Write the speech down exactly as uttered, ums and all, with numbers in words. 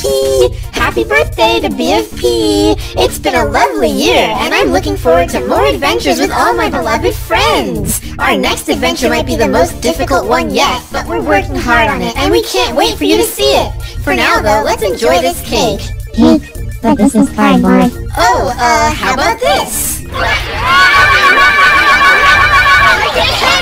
Happy birthday to B F P! It's been a lovely year, and I'm looking forward to more adventures with all my beloved friends! Our next adventure might be the most difficult one yet, but we're working hard on it, and we can't wait for you to see it! For now, though, let's enjoy this cake! Cake? But this is cardboard. Oh, uh, how about this?